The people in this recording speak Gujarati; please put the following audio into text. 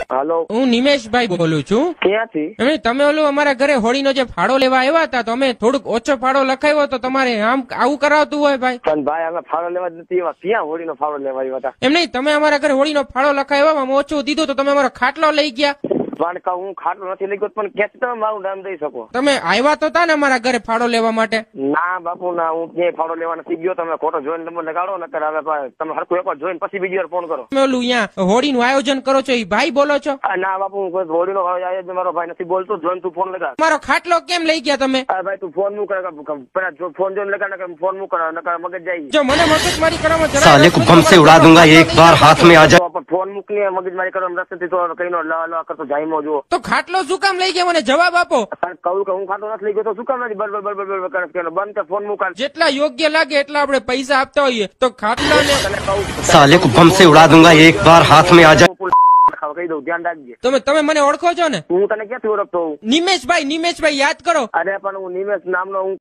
હાલો, હું નિમેશભાઈ બોલું છું. ક્યાંથી? એમણે તમે ઓલું અમારા ઘરે હોળીનો જે ફાળો લેવા આવ્યા હતા તો અમે થોડુંક ઓછો ફાળો લખાવ્યો તો તમારે આમ આવું કરાવતું હોય ભાઈ? પણ ભાઈ અમે ફાળો લેવા જ નથી એવા. ક્યાં હોળીનો ફાળો લેવા આવ્યા હતા? એમ નહીં, તમે અમારા ઘરે હોળીનો ફાળો લખાવ્યો, અમે ઓછું દીધું તો તમે અમારો ખાટલો લઈ ગયા. પણ કહું હું ખાટલો નથી લઈ ગયો, પણ ક્યાંથી તમે મારું નામ દઈ શકો? તમે આવ્યા તો તા ને અમારા ઘરે ફાળો લેવા માટે? ના બાપુ ના, હું ક્યાંય ફાળો લેવા નથી ગયો. તમે ખોટો જોઈને નંબર લગાડો ને ત્યારે હવે તમે હરખું એકવાર જોઈને પછી બીજી વાર ફોન કરો. તમે ઓલું અહીંયા હોળીનું આયોજન કરો છો એ ભાઈ બોલો છો? ના બાપુ, હું કોઈ હોળીનો આયોજન મારો ભાઈ નથી બોલતો. જોઈને તું ફોન લગાડ. મારો ખાટલો કેમ લઈ ગયા તમે? ભાઈ તું ફોન મૂક, પેલા ફોન જોઈને લગાડ ને ફોન મૂક, મગજ જાય. જો મને મગજમારી કરવામાં જરા साले को बम से उड़ा दूंगा एक बार हाथ में आ जाए. ફોન મૂકની મગજમારી કરવા રસ્તે તો કઈ નો લા કરતો જાય જો. તો ખાટલો શું કામ લઈ ગયા મને જવાબ આપો. કહું કે હું ખાટો નથી લઈ ગયો તો શું કામ નથી બરાબર બંધ કે ફોન મૂક. જેટલા યોગ્ય લાગે એટલા આપણે પૈસા આપતા હોઈએ તો ખાટલા ને साले को बम से उड़ा दूंगा एक बार हाथ में आ जाए. કહી દઉં, ધ્યાન રાખજે. તમે મને ઓળખો છો ને? હું તને ક્યાંથી ઓળખતો હોઉં? નિમેશભાઈ યાદ કરો. અરે પણ હું નિમેશ નામનો હું